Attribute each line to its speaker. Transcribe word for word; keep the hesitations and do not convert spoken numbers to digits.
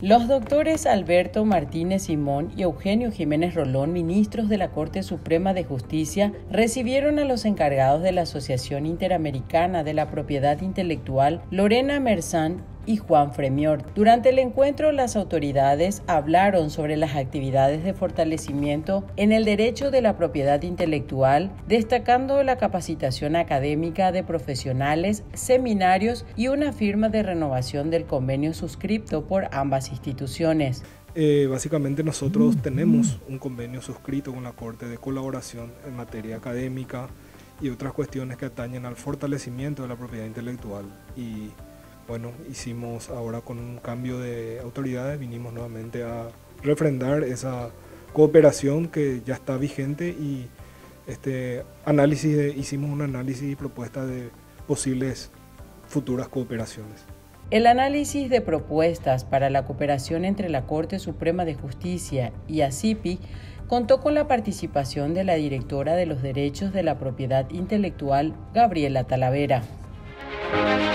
Speaker 1: Los doctores Alberto Martínez Simón y Eugenio Jiménez Rolón, ministros de la Corte Suprema de Justicia, recibieron a los encargados de la Asociación Interamericana de la Propiedad Intelectual, Lorena Merzán y Juan Fremior. Durante el encuentro, las autoridades hablaron sobre las actividades de fortalecimiento en el derecho de la propiedad intelectual, destacando la capacitación académica de profesionales, seminarios y una firma de renovación del convenio suscripto por ambas instituciones.
Speaker 2: Eh, básicamente nosotros tenemos un convenio suscrito con la Corte de colaboración en materia académica y otras cuestiones que atañen al fortalecimiento de la propiedad intelectual. Y bueno, hicimos ahora con un cambio de autoridades, vinimos nuevamente a refrendar esa cooperación que ya está vigente y este análisis de, hicimos un análisis y propuesta de posibles futuras cooperaciones.
Speaker 1: El análisis de propuestas para la cooperación entre la Corte Suprema de Justicia y ASIPI contó con la participación de la directora de los Derechos de la Propiedad Intelectual, Gabriela Talavera.